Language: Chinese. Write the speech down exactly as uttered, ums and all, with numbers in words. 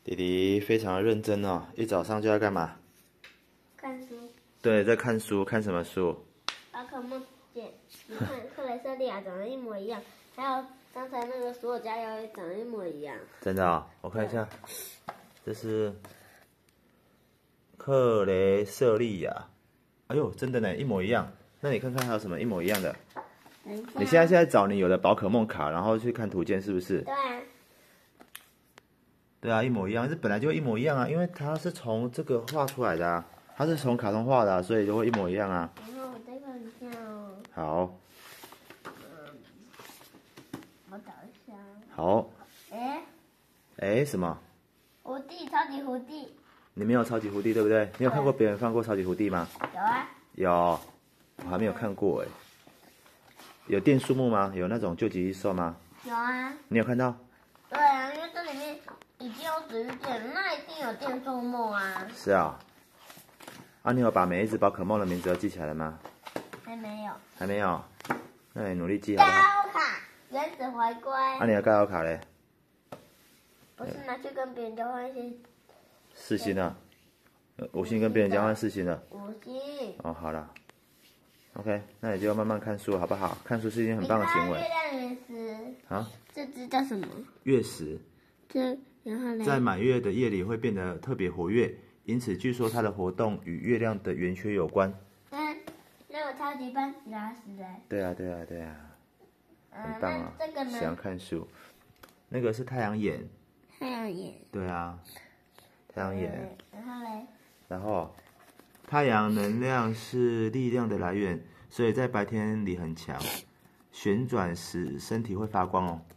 弟弟非常认真哦，一早上就要干嘛？ 看书。 对，在看书，看什么书？ 宝可梦姐，你看克雷瑟利亚长得一模一样，还有刚才那个所有加油也长得一模一样。 真的哦，我看一下，这是克雷瑟利亚。哎呦，真的呢，一模一样。那你看看还有什么一模一样的？ 等一下。 你现在现在找你有的宝可梦卡，然后去看图鉴，是不是？ 对啊。 对啊，一模一样，这本来就一模一样啊，因为它是从这个画出来的啊，它是从卡通画的啊，所以就会一模一样啊。 然后我再看一下哦。 好。 嗯，我找一下。 好。 哎。 哎，什么？ 胡地，超级胡地。 你没有超级胡地对不对？你有看过别人放过超级胡地吗？ 有啊。 有，我还没有看过哎。有电树木吗？有那种救急兽吗？ 有啊。 你有看到？ 对啊，因为这里面已经有指玉电，那一定有电树木啊。 是啊。啊，你有把每一只宝可梦的名字都记起来了吗？ 还没有。 还没有。那你努力记好不好？ 盖欧卡，原子回归。 啊，你的盖欧卡嘞？ 不是拿去跟别人交换一些。 四星啊。五星跟别人交换四星的。 五星。 哦，好了。OK， 那你就慢慢看书好不好？看书是一件很棒的行为。 月亮原石。 啊？ 这只叫什么？ 月食。 这然后呢？ 在满月的夜里会变得特别活跃，因此据说它的活动与月亮的圆缺有关。 嗯，那我超级班吉拉斯哎。 对啊，对啊，对啊，很棒啊！ 这个呢？ 喜欢看书。那个是太阳眼。 太阳眼。 对啊，太阳眼。 然后嘞？ 然后，太阳能量是力量的来源，所以在白天里很强。旋转时身体会发光哦。